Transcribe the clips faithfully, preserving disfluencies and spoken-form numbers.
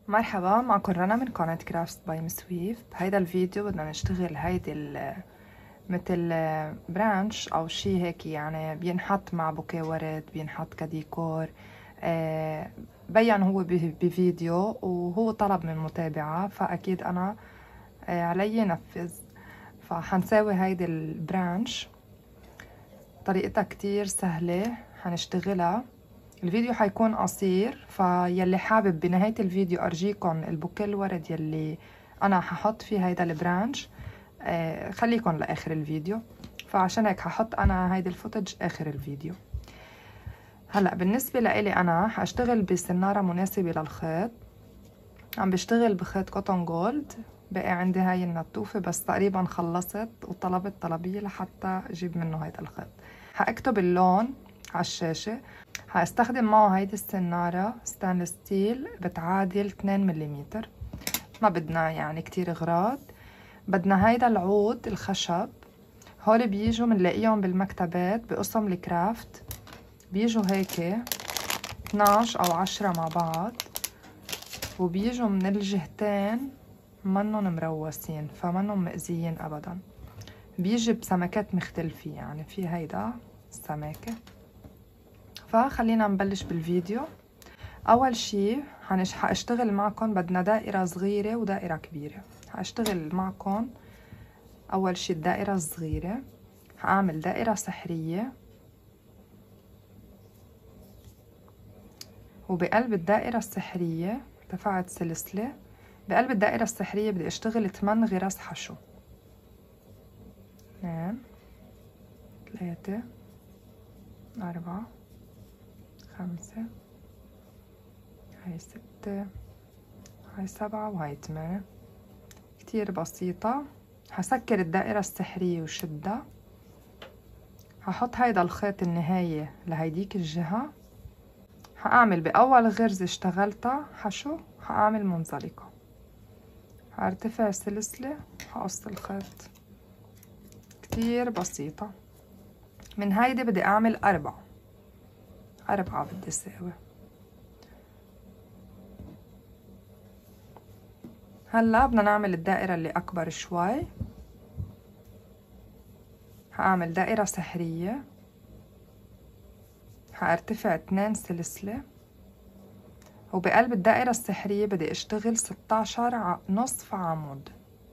مرحبا، معكم رنا من قناة كرافتس باي مس ويف. بهيدا الفيديو بدنا نشتغل هيدي مثل برانش او شي هيك، يعني بينحط مع بوكيه ورد، بينحط كديكور. آه بين هو بفيديو وهو طلب من متابعة، فاكيد انا آه علي نفذ. فحنساوي هيدي البرانش، طريقتها كتير سهلة، حنشتغلها. الفيديو حيكون قصير، فيلي حابب بنهاية الفيديو ارجيكم البوكيه الورد يلي انا ححط فيه هيدا البرانش، آه خليكم لاخر الفيديو. فعشان هيك ححط انا هيدي الفوتج اخر الفيديو. هلا بالنسبة لإلي انا حاشتغل بسنارة مناسبة للخيط. عم بشتغل بخيط كوتون جولد، بقى عندي هاي النطوفة بس تقريبا خلصت، وطلبت طلبية لحتى اجيب منه هيدا الخيط. حاكتب اللون على الشاشة. هستخدم معه هيدي السنارة ستانلس ستيل بتعادل اثنين ملم. ما بدنا يعني كتير غراض. بدنا هيدا العود الخشب، هول بيجوا منلاقيهم بالمكتبات بقسم الكرافت، بيجوا هيك اثناش او عشرة مع بعض، وبيجوا من الجهتين منن مروسين، فمنن مأذيين ابدا. بيجي بسمكات مختلفة، يعني في هيدا السماكة. فخلينا نبلش بالفيديو. اول شي حاشتغل معكم، بدنا دائرة صغيرة ودائرة كبيرة. حاشتغل معكم اول شي الدائرة الصغيرة. هعمل دائرة سحرية، وبقلب الدائرة السحرية ارتفعت سلسلة. بقلب الدائرة السحرية بدي اشتغل ثمان غرز حشو. اثنين، ثلاثة، أربعة، خمسة، هاي ستة، هاي سبعة، وهاي ثمانية. كتير بسيطة. هسكر الدائرة السحرية وشدها. هحط هيدا الخيط النهاية لهيديك الجهة. هأعمل بأول غرزة اشتغلتها حشو، هأعمل منزلقة، هارتفع سلسلة، هقص الخيط. كتير بسيطة. من هيدي بدي أعمل أربعة أربعة بدي ساوي. هلا بدنا نعمل الدائرة اللي أكبر شوي. هأعمل دائرة سحرية، هارتفع اتنين سلسلة، وبقلب الدائرة السحرية بدي اشتغل ستاشر نصف عمود.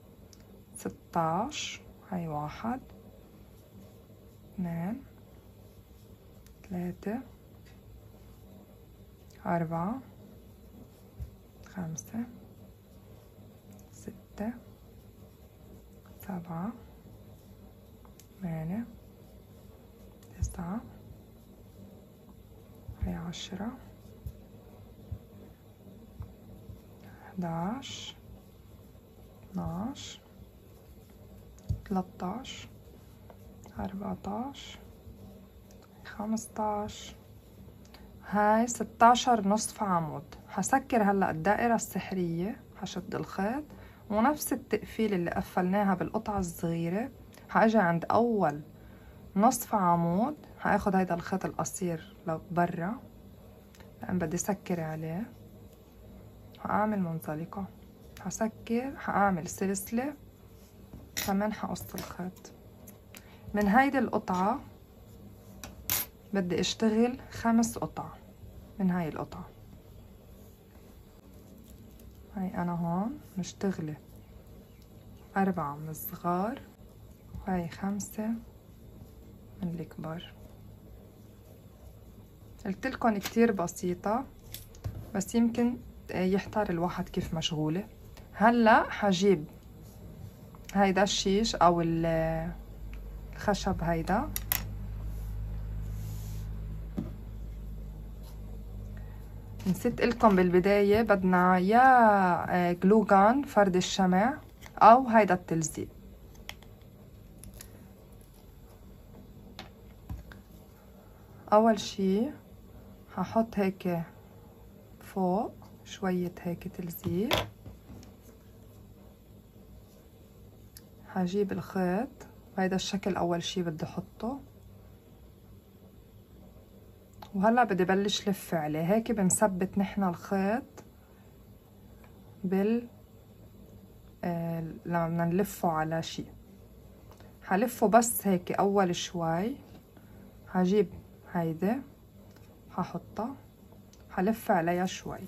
ستاش، هاي واحد، اثنين، ثلاثة، أربعة، خمسة، ستة، سبعة، ثمانية، تسعة، هاي عشرة، احداش، اثناش، ثلاثة، أربعتاش، خمستاش، هاي ستاشر نصف عمود. هسكر هلا الدائرة السحرية، هشد الخيط، ونفس التقفيل اللي قفلناها بالقطعة الصغيرة هاجي عند أول نصف عمود، هاخد هيدا الخيط القصير لبرا لأن بدي سكر عليه. هأعمل منزلقة، هسكر، هأعمل سلسلة، كمان هقص الخيط. من هيدي القطعة بدي اشتغل خمس قطع. من هاي القطعة، هاي انا هون مشتغلة اربعة من الصغار، وهاي خمسة من الكبار. قلتلكن كتير بسيطة، بس يمكن يحتار الواحد كيف مشغولة. هلا حجيب هيدا الشيش او الخشب هيدا، نسيت لكم بالبداية بدنا يا جلوغان فرد الشمع او هيدا التلزيق. اول شي هحط هيك فوق شوية هيك تلزيق. هجيب الخيط بهيدا الشكل اول شي بدي احطه، وهلا بدي بلش لف عليه. هيك بنثبت نحن الخيط بال آه لما بدنا نلفه على شي. هلفه بس هيك اول شوي. هجيب هيدي هحطها، هلف عليها شوي.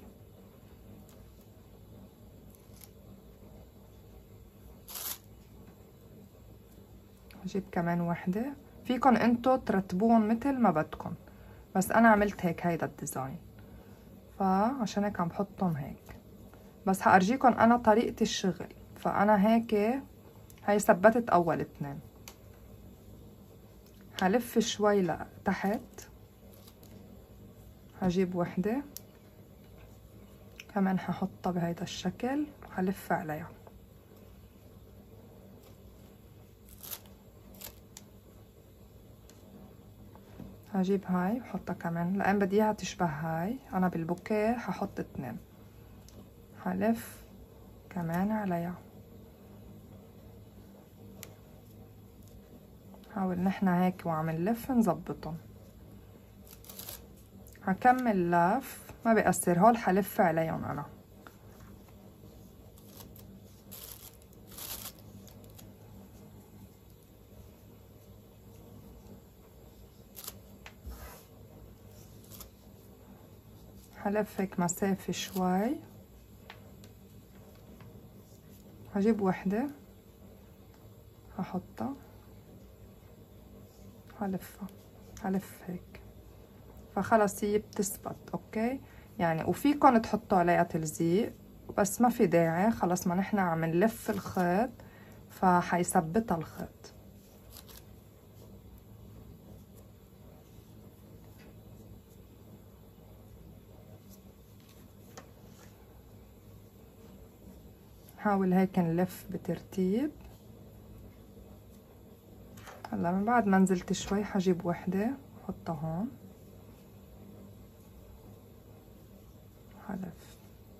هجيب كمان وحدة. فيكن انتو ترتبوهم مثل ما بدكن، بس انا عملت هيك هيدا الديزاين، فعشان هيك عم بحطهم هيك. بس هأرجيكن انا طريقة الشغل. فانا هيك هاي ثبتت اول اتنين. هلف شوي لتحت. هجيب وحدة كمان هحطها بهيدا الشكل وهلف عليها. هجيب هاي وحطها كمان لان بدي اياها تشبه هاي. انا بالبوكيه هحط اتنين. هلف كمان عليها. حاول نحنا هيك وعم نلف نظبطهم. هكمل لف ما بيأثر. هول حلف عليهم انا. هلف هيك مسافة شوي. هجيب وحدة هحطها هلفها. هلف هيك فخلص هي بتثبت. اوكي يعني وفيكن تحطوا عليها تلزيق بس ما في داعي. خلص ما نحنا عم نلف الخيط فحيثبتها الخيط. حاول هيك نلف بترتيب. هلا من بعد ما نزلت شوي حجيب وحدة حطها هون. هلف.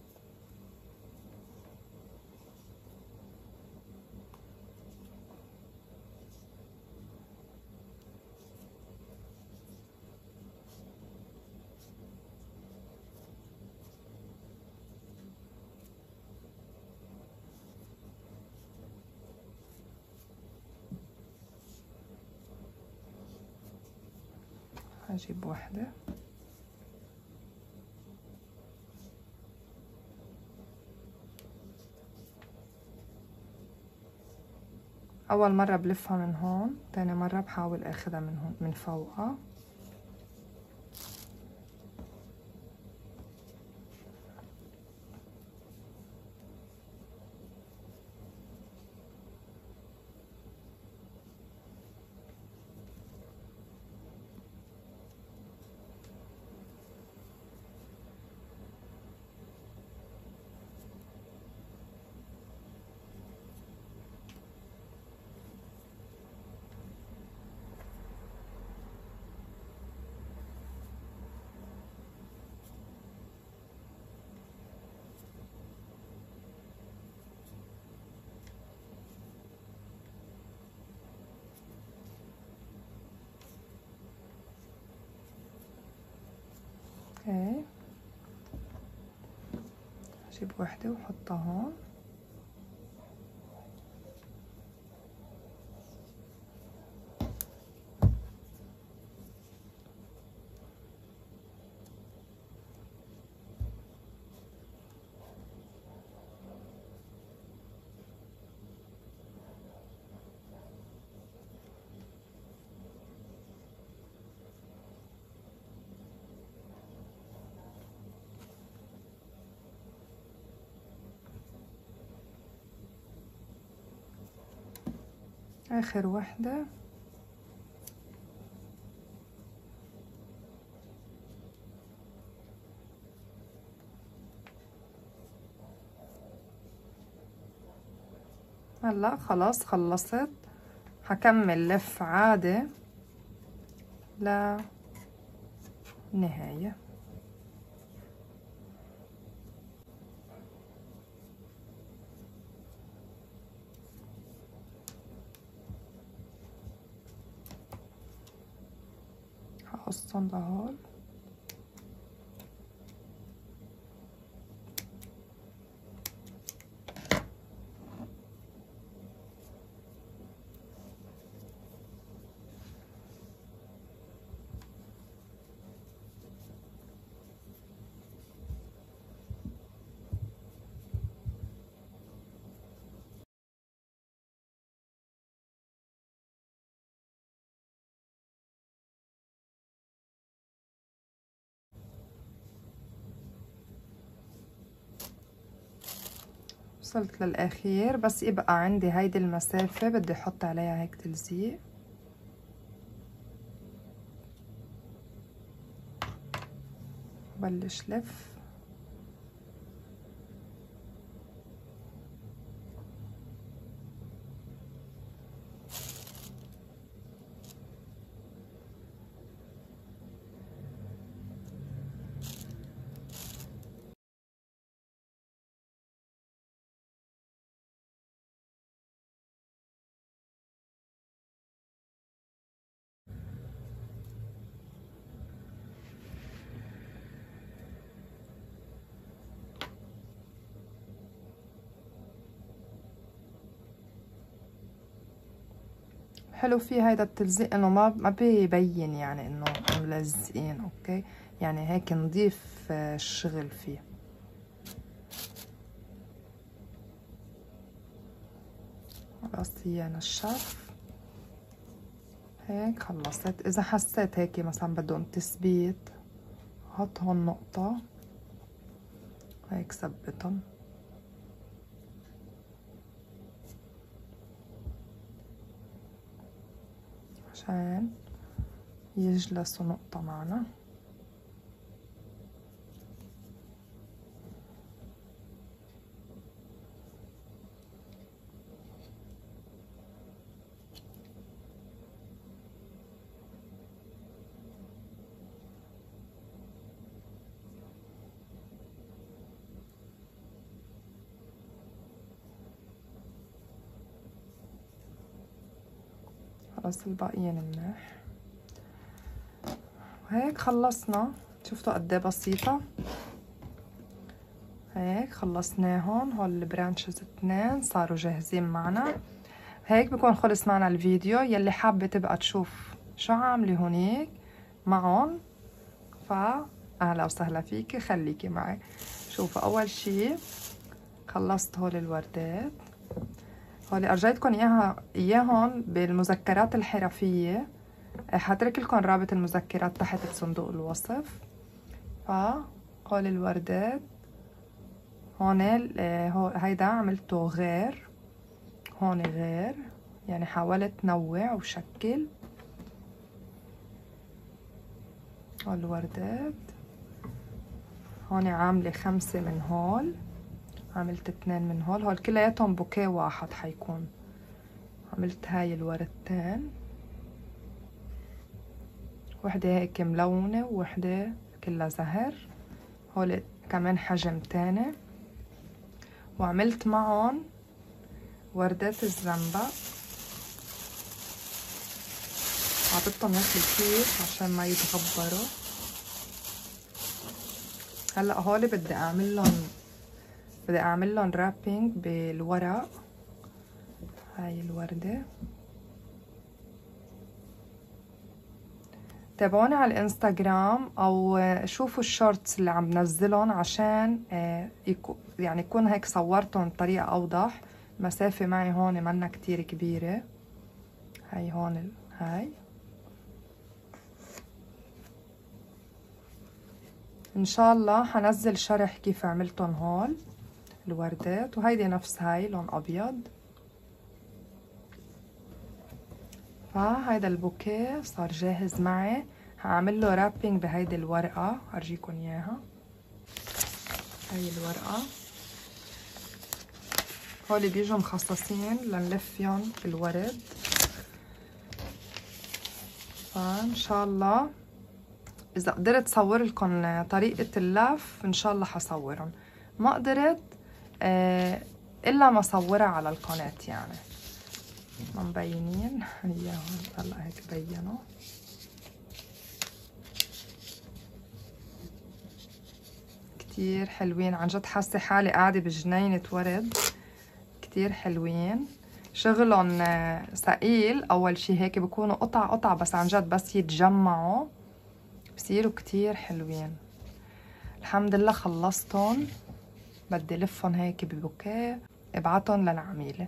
هجيب وحدة اول مرة بلفها من هون، تاني مرة بحاول اخدها من هون من فوقها. اوكي هجيب وحدة وحطها هون. اخر وحدة هلا خلاص خلصت. هكمل لف عادي للنهاية. هقصهم لهون. وصلت للاخير، بس يبقى عندي هيدي المسافة بدي احط عليها هيك تلزيق. بلش لف. حلو فيه هيدا التلزيق انه ما ما بيبين يعني انه ملزقين. اوكي، يعني هيك نضيف الشغل فيه. خلاص هي نشف هيك، خلصت. اذا حسيت هيك مثلا بدهم تثبيت حط هون نقطة هيك ثبتهم. عشان يجلسوا نقطة معنا. خلاص الباقيين منيح. وهيك خلصنا. شفتوا قد ايه بسيطة؟ هيك خلصناهم. هول البرانشز اثنين صاروا جاهزين معنا. هيك بكون خلص معنا الفيديو. يلي حابة تبقى تشوف شو عاملة هونيك معهم فأهلا وسهلا فيكي، خليكي معي. شوفوا أول شي خلصت هول الوردات. هول أرجيتكم إياها إياهم بالمذكرات الحرفية. حترك لكم رابط المذكرات تحت بصندوق الوصف. فهول الوردات هون هيدا عملته غير، هون غير، يعني حاولت نوع وشكل. هول الوردات هون عاملة خمسة من هول، عملت اثنين من هول. هول كلياتهم بوكيه واحد حيكون. عملت هاي الوردتين، وحدة هيك ملونة ووحدة كلها زهر. هول كمان حجم تاني. وعملت معهم وردات الزنبق، عطيتهم هيك الكيس عشان ما يتغبروا. هلا هول بدي اعمل لهم بدي اعمل لهم رابينج بالورق. هاي الوردة. تابعوني على الانستغرام او شوفوا الشورتس اللي عم نزلهم عشان يعني يكون هيك صورتهم بطريقة اوضح. مسافة معي هون منا كتير كبيرة. هاي هون هاي ان شاء الله حنزل شرح كيف عملتهم هول الوردات. وهيدي نفس هاي لون ابيض. فهيدا البوكيه صار جاهز معي. هعمل له رابينج بهيدي الورقة، ارجيكم اياها. هاي الورقة هول بيجوا مخصصين لنلف فيهم الورد. فان شاء الله اذا قدرت صور لكم طريقة اللف ان شاء الله حصورهم. ما قدرت آه الا ما صورها على القناة يعني. ما مبينين اياهم هلا هيك بينوا. كتير حلوين عن جد. حاسة حالي قاعدة بجنينة ورد. كتير حلوين. شغلهم ثقيل. اول شي هيك بكونوا قطع قطع بس عن جد بس يتجمعوا بصيروا كتير حلوين. الحمد لله خلصتهم. بدي لفهم هيك ببوكيه ابعتهم للعميلة.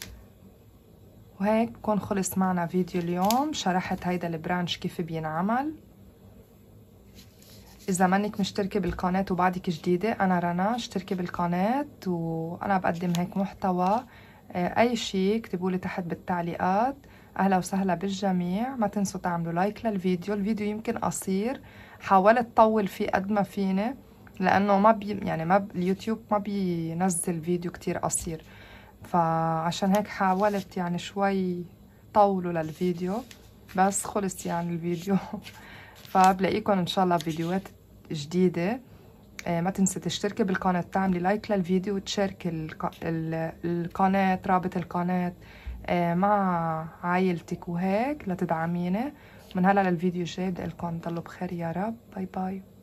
وهيك بكون خلص معنا فيديو اليوم. شرحت هيدا البرانش كيف بينعمل. إذا منك مشتركة بالقناة وبعدك جديدة، أنا رنا، اشتركي بالقناة وأنا بقدم هيك محتوى. أي شي اكتبولي تحت بالتعليقات. أهلا وسهلا بالجميع. ما تنسوا تعملوا لايك للفيديو. الفيديو يمكن قصير، حاولت طول فيه قد ما فيني لأنه ما بي يعني ما ب... اليوتيوب ما بينزل فيديو كتير قصير، فعشان هيك حاولت يعني شوي طولوا للفيديو، بس خلص يعني الفيديو. فبلاقيكم ان شاء الله فيديوهات جديدة. آه ما تنسي تشتركي بالقناة، تعملي لايك للفيديو وتشاركي الق... القناة، رابط القناة آه مع عائلتك وهيك لتدعميني. من هلا للفيديو الجاي بدي لكم ضلوا بخير يا رب. باي باي.